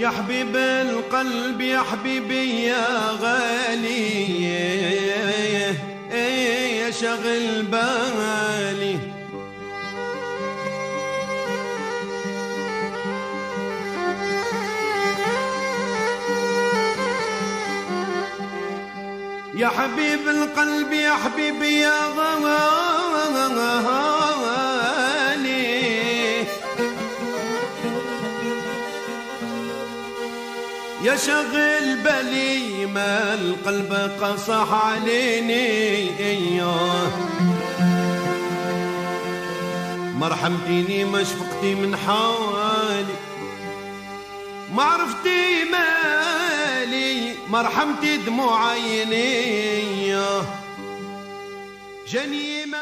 يا حبيب القلب يا حبيبي يا غالي يا شغل بالي. يا حبيب القلب يا حبيبي يا غالي يا شغل بالي ما القلب قصح عليني. ما رحمتيني ما شفقتي من حالي ما عرفتي مالي ما رحمتي دموع عيني جاني ما